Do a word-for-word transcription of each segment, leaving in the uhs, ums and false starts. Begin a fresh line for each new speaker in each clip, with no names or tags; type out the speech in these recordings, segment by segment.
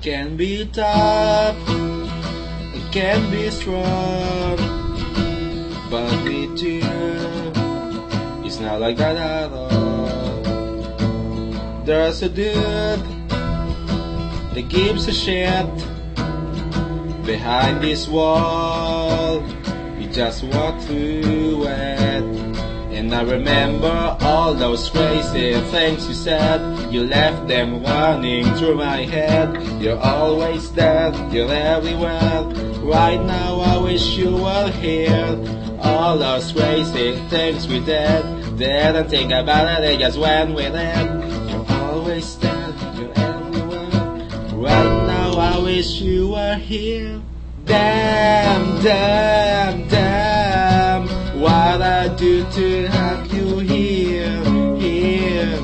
can be tough, it can be strong, but with you, it's not like that at all. There's a dude that gives a shit behind this wall. You just walk through it, and I remember all those crazy things you said. You left them running through my head. You're always there, you're everywhere. Right now I wish you were here. All those crazy things we did, didn't think about it, they just went with it. You're always there, you're everywhere. Right now I wish you were here. Damn, damn, damn, what I do to have you here, here.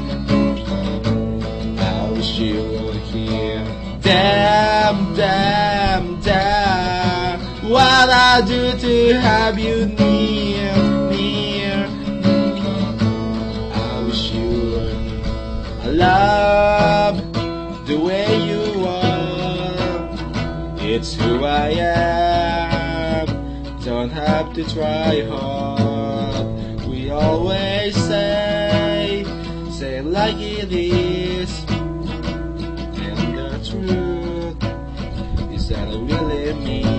I wish you were here. Damn, damn, damn, what I do to have you near, near. I wish you were here. I love the way you are. It's who I am. Don't have to try hard. We always say, say it like it is. And the truth is that it really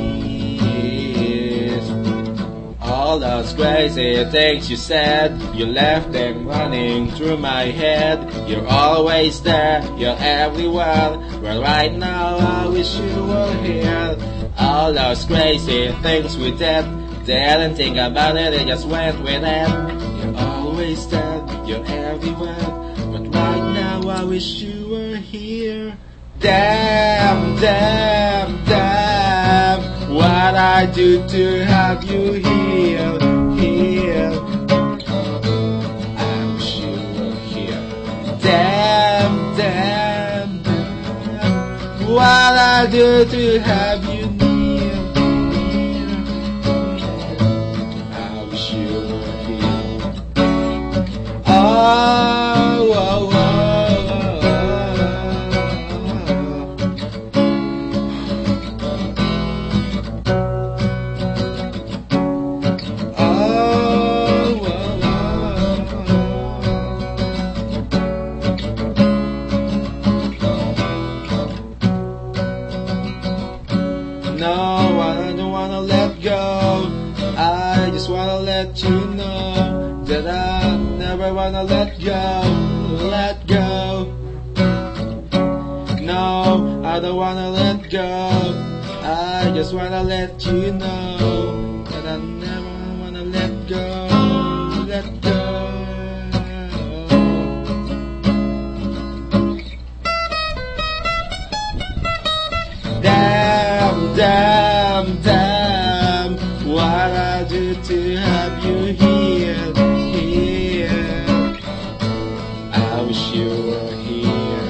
means. All those crazy things you said, you left them running through my head. You're always there, you're everywhere. But right now I wish you were here. All those crazy things we did, didn't think about it, they just went with it. You're always there, you're everywhere. But right now I wish you were here. Damn, damn, damn, what I do to have you here, here. I wish you were here. Damn, damn, damn, what I do to have you near, near. I wish you were here. Oh, oh, oh. No, I don't wanna let go. I just wanna let you know that I never wanna let go, let go. No, I don't wanna let go. I just wanna let you know that I never wanna let go, let go. Damn, damn, damn, what I do to have you here, here. I wish you were here.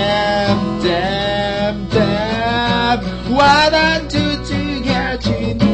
Damn, damn, damn, what I do to get you near.